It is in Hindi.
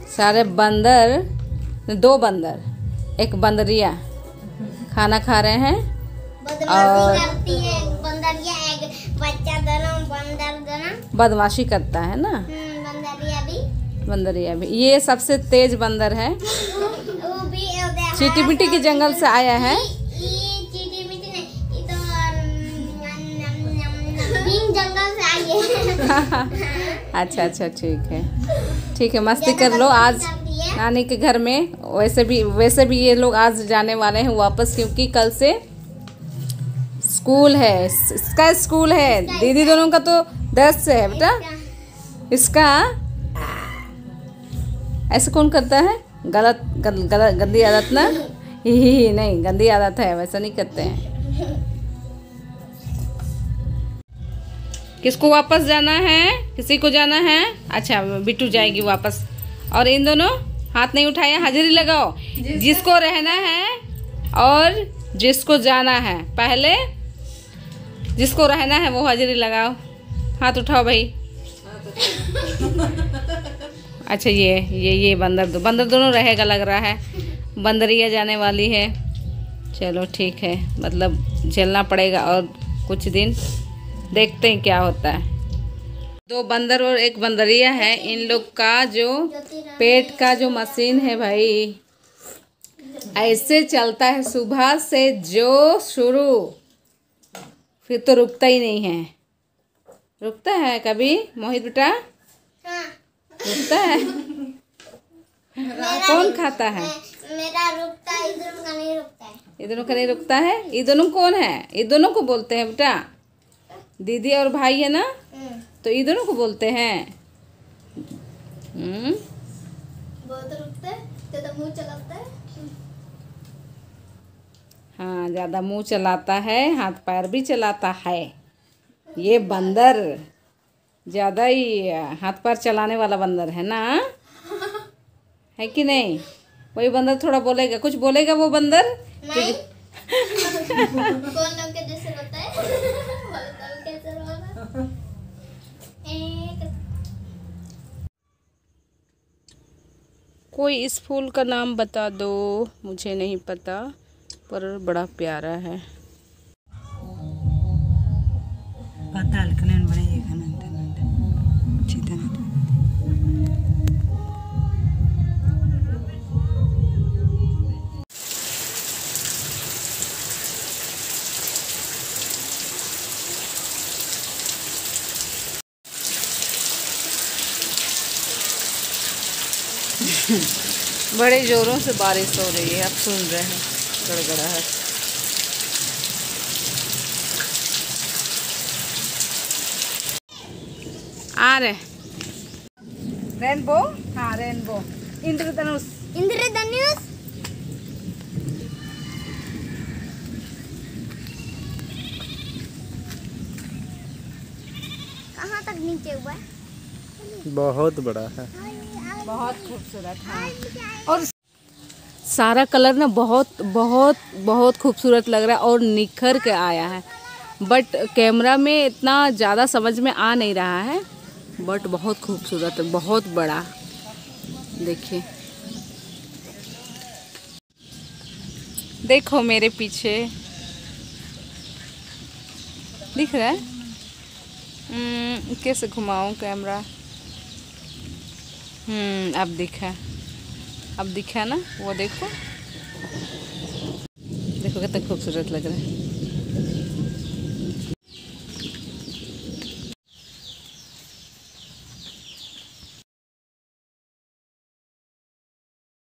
सारे बंदर, 2 बंदर, एक बंदरिया खाना खा रहे हैं। और करती है बंदरिया, एक बच्चा दोनों बंदर दोनों बदमाशी करता है ना। बंदरिया भी ये सबसे तेज बंदर है। वो भी चीटी मिट्टी के जंगल से आया है। चीटी मिट्टी नहीं, ये तो बिन जंगल से आई है। अच्छा ठीक है, मस्ती कर लो आज नानी के घर में। वैसे भी ये लोग आज जाने वाले हैं वापस, क्योंकि कल से स्कूल है। इसका स्कूल है, दीदी दोनों का तो 10 से है बेटा। इसका ऐसे कौन करता है? गलत गंदी आदत ना। ही नहीं, गंदी आदत है, वैसा नहीं करते हैं। किसको वापस जाना है? किसी को जाना है? अच्छा, बिट्टू जाएगी वापस। और इन दोनों हाथ नहीं उठाया, हाजिरी लगाओ। जिसको रहना है और जिसको जाना है, पहले जिसको रहना है वो हाजिरी लगाओ। हाथ उठाओ भाई। अच्छा, ये बंदर दोनों रहेगा लग रहा है। बंदरिया जाने वाली है। चलो ठीक है, मतलब झेलना पड़ेगा और कुछ दिन, देखते हैं क्या होता है। 2 बंदर और एक बंदरिया है। इन लोग का जो पेट का जो मशीन है भाई, ऐसे चलता है सुबह से जो शुरू, फिर तो रुकता ही नहीं है। रुकता है कभी मोहित बेटा? रुकता है? कौन खाता है? मेरा रुकता है, इधर का नहीं रुकता है। ये दोनों का नहीं रुकता है। ये दोनों कौन है? ये दोनों को बोलते हैं बेटा। दीदी और भाई है ना, तो ये दोनों को बोलते हैं। बहुत रुकता है, तो मुंह चलाता है। हाँ, ज़्यादा मुंह चलाता है, हाथ पैर भी चलाता है। ये बंदर ज़्यादा ही हाथ पैर चलाने वाला बंदर है ना, है कि नहीं? वही बंदर थोड़ा बोलेगा, कुछ बोलेगा वो बंदर नहीं। कौन लोग के जैसे होता है? कैसे होगा? कोई इस फूल का नाम बता दो। मुझे नहीं पता, पर बड़ा प्यारा है। पताल कनेन बने ये खाना चीता नहीं। बड़े जोरों से बारिश हो रही है, आप सुन रहे हैं गड़गड़ाहट। आ रहे रेनबो। हाँ, रेनबो, इंद्रधनुष। इंद्रधनुष कहाँ तक नीचे हुआ है? बहुत बड़ा है, बहुत खूबसूरत है। और सारा कलर ना बहुत बहुत बहुत खूबसूरत लग रहा है और निखर के आया है। बट कैमरा में इतना ज़्यादा समझ में आ नहीं रहा है, बट बहुत खूबसूरत है, बहुत बड़ा। देखिए, देखो मेरे पीछे दिख रहा है। कैसे घुमाऊं कैमरा? अब दिखा ना, वो देखो कितना खूबसूरत लग रहा है।